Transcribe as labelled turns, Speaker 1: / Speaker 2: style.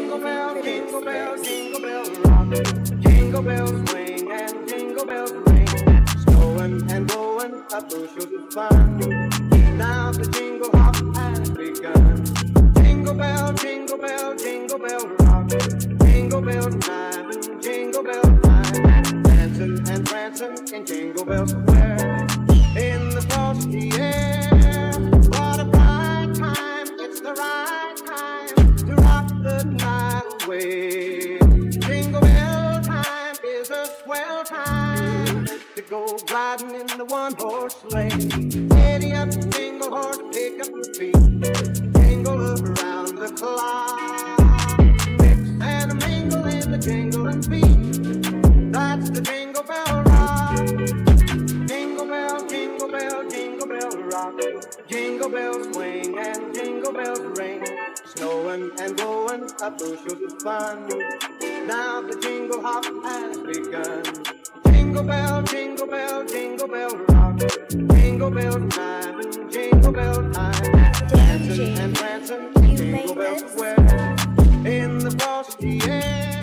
Speaker 1: Jingle bell, jingle bell, jingle bell rock. Jingle bells swing and jingle bells ring. Snowing and blowing up bushels of fun. Now the jingle hop has begun. Jingle bell, jingle bell, jingle bell rock. Jingle bell time and jingle bell time. Dancing and prancing in Jingle Bell Square. In the frosty air. What a bright time, it's the right time to rock the night away. Jingle bell time is a swell time to go riding in the one-horse sleigh. Giddy up, jingle horse, pick up the beat. Jingle around the clock. Mix and a mingle in the jingling beat. That's the Jingle Bell Rock. Jingle bell, jingle bell, jingle bell rock. Jingle bells swing and jingle bells ring. Snowing and blowing up bushels of fun. Now the jingle hop has begun. Jingle bell, jingle bell, jingle bell rock. Jingle bell time and jingle bell time. Dancing and prancing in Jingle Bell Square. In the frosty air.